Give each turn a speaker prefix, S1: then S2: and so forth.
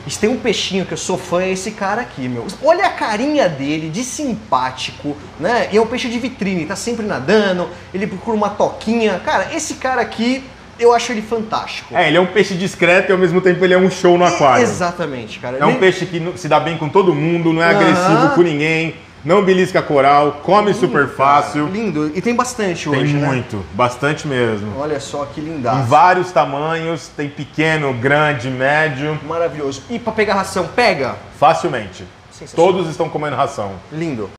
S1: E se tem um peixinho que eu sou fã, é esse cara aqui, meu. Olha a carinha dele, de simpático, né? E é um peixe de vitrine, tá sempre nadando, ele procura uma toquinha. Cara, esse cara aqui, eu acho ele fantástico.
S2: Ele é um peixe discreto e ao mesmo tempo ele é um show no aquário.
S1: Exatamente, cara.
S2: É um peixe que se dá bem com todo mundo, não é agressivo com ninguém, não belisca coral, come super fácil.
S1: Cara, lindo. E tem bastante hoje,
S2: Tem
S1: né?
S2: muito, bastante mesmo.
S1: Olha só que
S2: Em
S1: lindaço.
S2: vários tamanhos, tem pequeno, grande, médio.
S1: Maravilhoso. E pra pegar ração, pega?
S2: Facilmente.
S1: Sensacional.
S2: Todos estão comendo ração.
S1: Lindo.